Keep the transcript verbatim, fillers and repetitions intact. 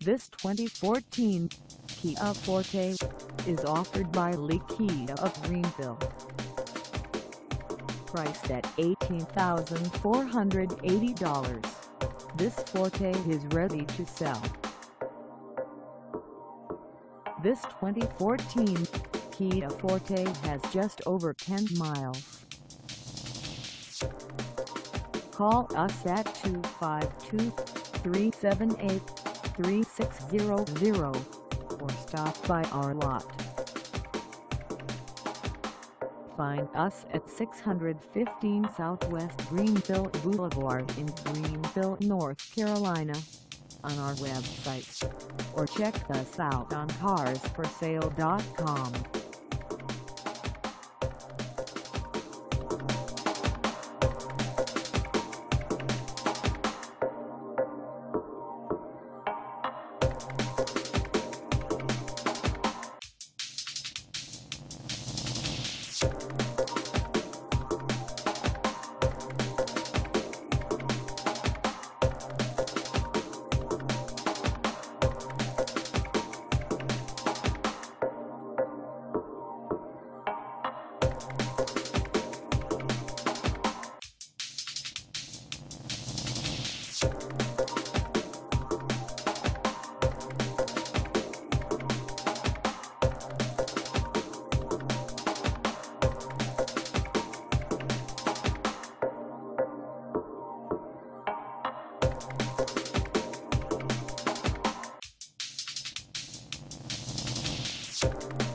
This twenty fourteen Kia Forte is offered by Kia of Greenville. Priced at eighteen thousand four hundred eighty dollars, this Forte is ready to sell. This twenty fourteen Kia Forte has just over ten miles. Call us at two five two, three seven eight, three six zero zero or stop by our lot. Find us at six fifteen Southwest Greenville Boulevard in Greenville, North Carolina, on our website, or check us out on cars for sale dot com. You